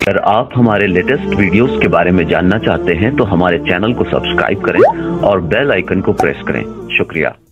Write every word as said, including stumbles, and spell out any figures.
अगर आप हमारे लेटेस्ट वीडियोस के बारे में जानना चाहते हैं तो हमारे चैनल को सब्सक्राइब करें और बेल आइकन को प्रेस करें। शुक्रिया।